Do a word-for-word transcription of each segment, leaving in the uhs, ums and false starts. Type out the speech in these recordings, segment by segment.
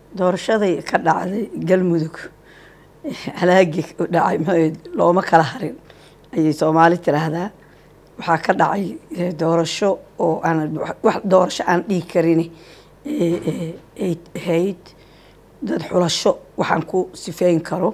doorashaday ka dhacday galmudug halaagi dhacay maxay looma kala harin ayay Soomaali tiraahdaa waxa ka dhacay doorasho oo aan wax doorasho aan dhigi karin ee ee hayd dad xulasho waxaan ku sifeyn karo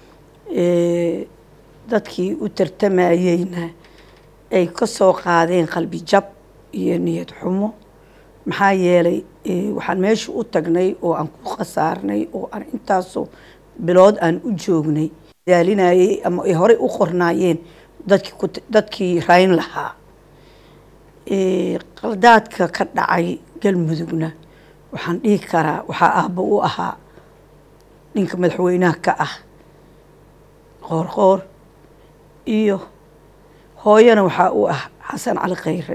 ee dadkii u tartamayayna ay ka soo qaadeen qalbi jab iyo niyad xumo maxaa yeelay waxaan meesha u tagnay oo aan ku qasaarnay oo aan intaasoo bilood aan u joognay daalinayay ama ay hore u qornaayeen dadkii dadkii rayn lahaa ee qaldaadka ka dhacay galmudugna waxaan dhihi karaa waxa aabbo u ahaa ninka madaxweynaha ka ah qoorqoor iyo hooyana waxa uu ah xasan cali khayre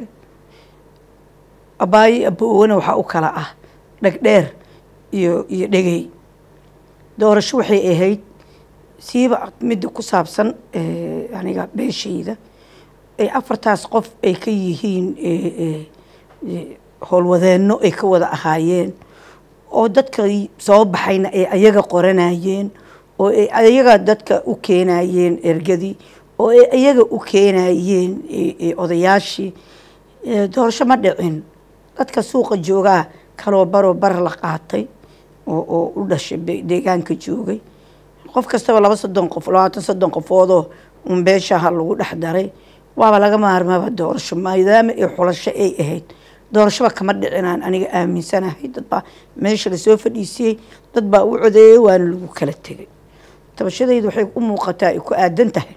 abaay abowana waxa uu kala ah dhagdheer iyo iyo dhagay doorasho waxay ahayd siiba mid ku saabsan ee aniga beeshayda ay afartaas qof ay ka yihiin ee howlwadeeno ay ka wada ahaayeen oo dadka soo baxayna ay ayaga qoranayeen oo ay ayaga dadka u keenayeen ergadii oo ay ayaga u keenayeen ee odayaashii doorasho ma dhicin dadka suuqa jooga kaloo baro bar la qaatay oo oo u dhashay deegaanka joogay qof kastaba laba soddon qof labaatan soddon qofoodoo un beeshaha lagu dhex daray waaba laga maarmaaba doorasho maadaama ay xulasho ay ahayd doorashada kama dhicinaan aniga aaminsanahay dad baa meesha la soo fadhiisiyay dad baa u codeeyay waana lagu kala tagay tabashadaydu waxay u muuqataa ay ku aadan tahay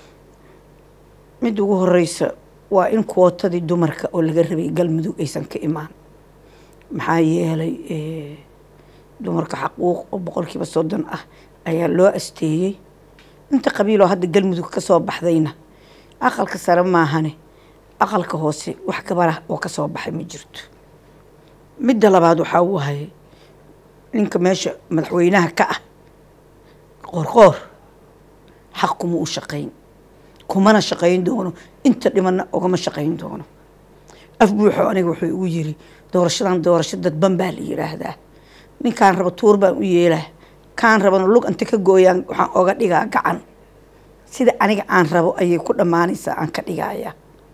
mid ugu horeysa waa in kootadii dumarka oo laga rabay galmudug aysan ka imaan maxaa yeelay ee dumarka xaquuq oo boqolkiiba soddon ah ayaa loo asteeyay inta qabiil oo hadda galmudug ka soo baxdayna aqalka sare maahane aqalka hoose wax gabar ah oo ka soo baxay ma jirto midda labaad waxa uu ahay ninka meesha madaxweynaha ka ah qoorqoor xaq kuma u shaqeyn kumana shaqeyn doono inta dhimana ogama shaqeyn doono af buuxo aniga wuxuu ugu yiri doorashadan doorasho dadban baa la yiraahdaa ninkaan rabo tuur baan u yeelaa kaan rabana lug inta ka gooyaan waxaan oga dhigaa gacan sida aniga aan rabo ayay ku dhamaanaysaa aan ka dhigayaa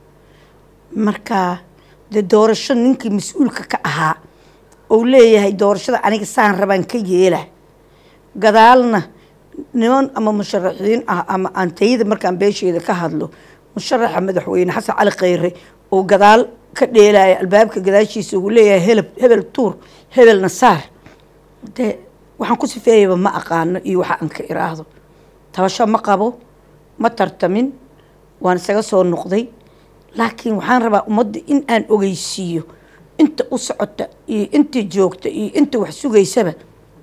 marka de doorasho ninkii mas'uulka ka ahaa oo leeyahay doorashada aniga saan rabaan ka yeelaa gadaalna niman ama musharaxiin ah ama antayda markaan beesheeda ka hadlo musharaxa madaxweyne xasan cali khayre oo gadaal ka dheelaya albaabka gadaashiisa uu leeyahay hebel hebel tuur hebel nasaar de waxaan ku sifeeyay ma aqaano iyo waxa aan ka iraahdo tabasho ma qabo ma tartamin waan isaga soo noqday laakiin waxaan rabaa ummadda in aan ogeysiiyo inta u socota iyo inta joogta iyo inta wax sugaysaba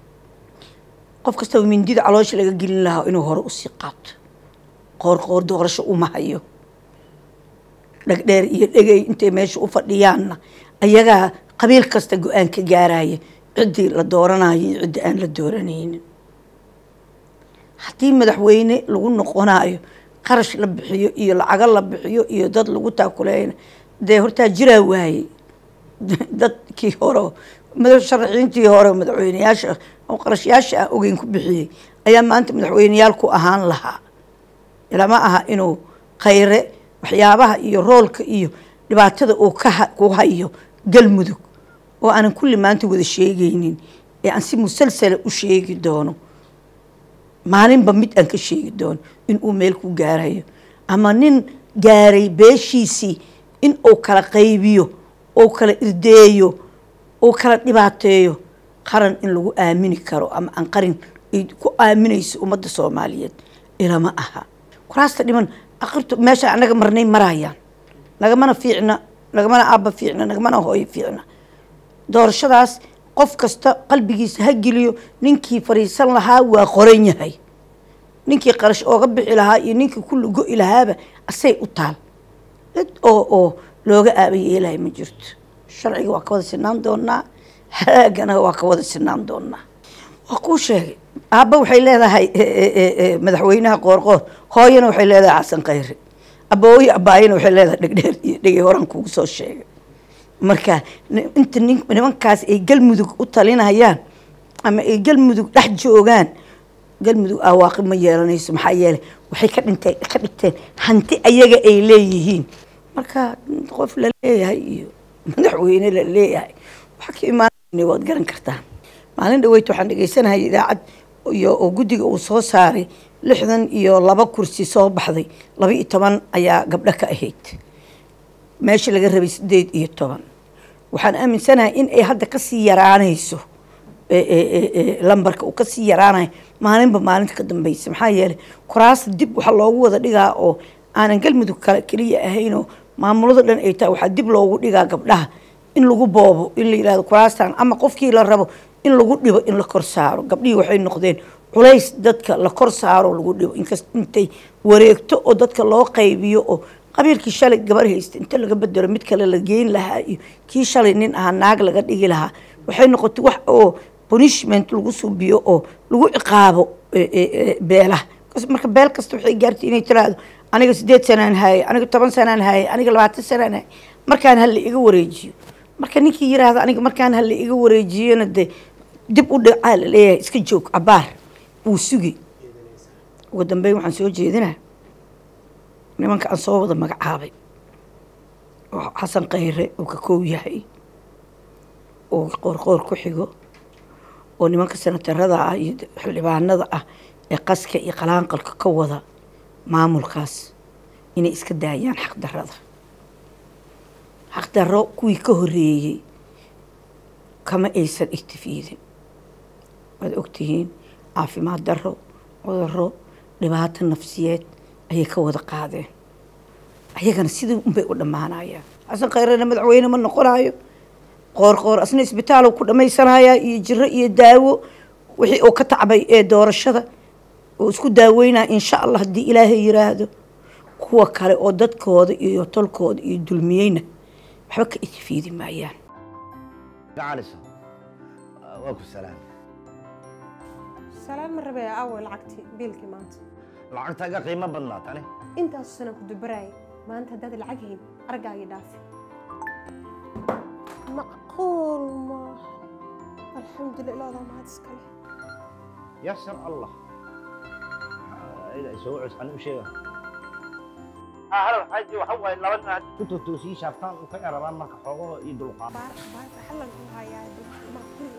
qof kasta mindida caloosh laga gelin lahaa inuu hore u sii qaato qoorqoor doorasho uma hayo dhagdheer iyo dhagay intay meesha u fadhiyaanna ayaga qabiil kasta go'aan ka gaaraya cidii la dooranayo iyo cidii aan la dooranaynin haddii madaxweyne lagu noqonayo qarash la bixiyo iyo lacag la bixiyo iyo dad lagu taakuleeyna de horta jira waayay dadkii hore madax sharciintii hore madaxweynayaasha oo qarashyaasha ogeyn ku bixiyay ayaa maanta madaxweynayaal ku ahaan lahaa ilama aha inuu khayre waxyaabaha iyo roolka iyo dhibaatada uu ka ku hayo galmudug oo aan kulli maanta wada sheegaynin ee aan si musalsal u sheegi doono maalinba mid aan ka sheegi doono in uu meel ku gaarayo ama nin gaaray beeshiisii in uu kala qaybiyo oo kala irdeeyo oo kala dhibaateeyo qaran in lagu aamini karo ama aan qarin ku aaminayso ummadda Soomaaliyeed ilama aha kuraasta dhiman aqirto meesha anaga marnay marayaan nagamana fiicna nagamana aabba fiicna nagamana hooyo fiicna doorashadaas qof kasta qalbigiisa ha geliyo ninkii fariisan lahaa waa qoran yahay ninkii qarash ooga bixi lahaa iyo ninkii kullu go ilahaaba asay u taal dad oo oo looga aabay ilaahay ma jirto sharciga waa ka wada sinaan doonaa haagana waa ka wada sinaan doonaa waa ku sheegay aabba waxay leedahay madaxweynaha qoorqoor hooyana waxay leedahay xasan khayre abooyo abaayina waxay leedahay dhagdheer iyo dhagay horan kugu soo sheegay marka inta nimankaas ay galmudug u talinayaan ama ay galmudug dhex joogaan galmudug awaaqib ma yeelanayso maxaa yeelay waxay ka dhintay ka dhigteen hanti ayaga ay leeyihiin marka qof la leeyahay iyo madaxweyne la leeyahay waxa ka imaanay waad garan kartaa maalin dhaweyd waxaan dhageysanahay idaacad iyo oo guddiga uu soo saaray lixdan iyo laba kursi soo baxday laba iyo toban ayaa gabdho ka ahayd meesha laga rabay sideed iyo toban waxaan aaminsanahay in ay hadda kasii yaraanayso lambarka uu kasii yaraanayo maalinba maalinta ka dambaysa maxaa yeelay kuraasta dib waxa loogu wada dhigaa oo aanan galmudug kale keliya ahaynoo maamulada dhan ay tahay waxaa dib loogu dhigaa gabdhaha in lagu boobo in la yidhahdo kuraastan ama qofkii la rabo in lagu dhibo in la kor saaro gabdhihii waxay noqdeen culays dadka la kor saaro lagu dhibo inkast intay wareegto oo dadka loo qaybiyo oo qabiilkii shalay gabar haysta inta laga bedelo mid kale la geyn lahaa iyo kii shalay nin ahaa naag laga dhigi lahaa waxay noqotay wax oo punishment lagu subiyo oo lagu ciqaabo beelaha marka beel kasta waxay gaartay inay tiraahdo aniga sideed sanaan haye aniga toban sanaan haye aniga labaatan sanaan haye markaan hal la iga wareejiyo marka ninkii yiraahdo aniga markaan hal la iga wareejiyona de dib u dhacaa la leeyahay iska joog cabaar wuu sugi ugu dambeyn waxaan soo jeedinaa nimanka aan soo wada magacaabay oo xasan khayre uu ka koow yahay oo qoorqoor ku xigo oo nimanka senatarada ah iyo xildhibaanada ah ee qaska iyo qalaanqalka ka wada maamulkaas inay iska daayaan xaqdarrada xaqdarro kuwii ka horreeyey kama aysan igtifiidin waad ogtihiin caafimaad darro cudurro dhibaato nafsiyeed ayay ka wada qaadeen ayagana sidii unbay u dhammaanayaan xasan khayrena madaxweyne ma noqonayo qoorqoor asna isbitaal ku dhammaysanaya iyo jiro iyo daawo wixii uu ka tacbay ee doorashada oo isku daaweynaa insha allah haddii ilaahay yiraahdo kuwa kale oo dadkooda iyo tolkooda iyo dulmiyeyna waxba ka itfiidi maayaan gacaliso waa ku salaam salaam marbe awal lacagti biilki maanta lacagtaaga qiimo badnaa tani intaas sana ku dubaray maanta dad lacag heen argaaga dhaaf معقول ما الحمد لله لا ما تسكله يسر الله إذا سوعس أنا وشيء هلا حاجي وحوي لو أنا كنت توسي شافتان وكان ربان ما كحوه يدل قام بار بار حلا نقولها يا ما كل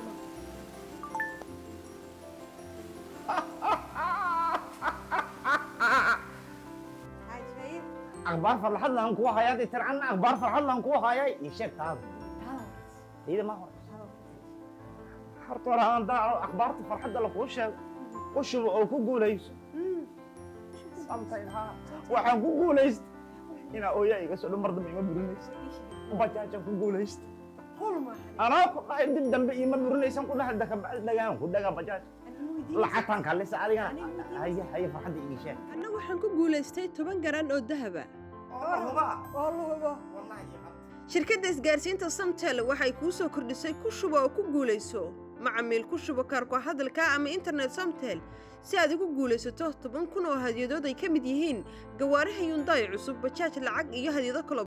ما أخبار فرحة لهم كوا هاي ترى عنا أخبار فرحة لهم كوا هاي يشك هذا إذا ما هو حرطوا رهان دا أخبار فرحة لهم وش وش أو كوجو ليس سامتين ها وحن كوجو ليس هنا أويا يقصد مرض ما برونيس وبجاج كوجو ليس أنا كنت أدين دم بي ما برونيس أنا كنت هذا كبعد دجاج كنت دجاج بجاج لا حتى كان لسه علينا هي هي فرحة إيشان أنا وحن كوجو ليس تي تبان جران أو ذهبا والله والله shirkadda isgaarsiinta Samtel waxay ku soo kordhisay ku shubo oo ku guuleyso macmiil ku shubo kaarka hadalka ama internet Samtel si aad ugu guuleysato toban kun oo hadiyado ay ka mid yihiin gawaaraha Hyundai cusub bajaaj lacag iyo hadiyado kale